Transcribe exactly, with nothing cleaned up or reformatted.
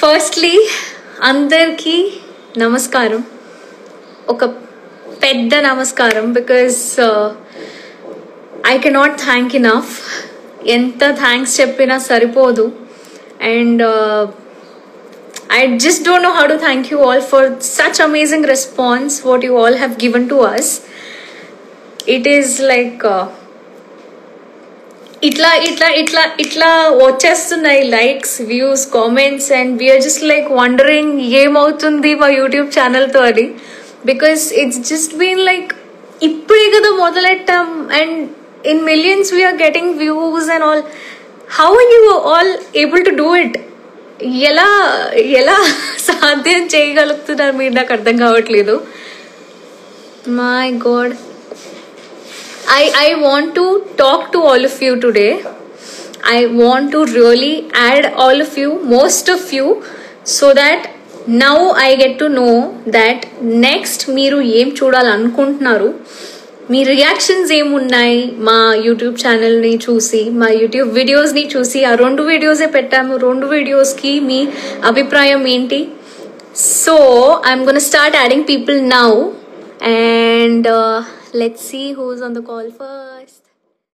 Firstly అందరికీ నమస్కారం, ఒక పెద్ద నమస్కారం. Because I cannot thank enough. ఎంత థ్యాంక్స్ చెప్పినా సరిపోదు. And I just don't know how to thank you all for such amazing response what you all have given to us. It is like uh, itla itla itla itla vachestunnayi likes, views, comments, and we are just like wondering em avutundi ma YouTube channel tho adi, because it's just been like ippude kada modalettam and in millions we are getting views and all. How are you all able to do it? ఎలా ఎలా సాధ్యం చేయగలుగుతున్నారు మీరు? నాకు అర్థం కావట్లేదు. My God, I I want to talk to all of you today. I want to really add all of you, most of you, so that now I get to know that next మీరు ఏం చూడాలనుకుంటున్నారు, మీ reactions ఏమున్నాయి మా YouTube ఛానల్ని చూసి, మా YouTube వీడియోస్ని చూసి. ఆ రెండు వీడియోసే పెట్టాము, రెండు వీడియోస్కి మీ అభిప్రాయం ఏంటి? So I'm gonna start adding people now, and let's see who is on the call first.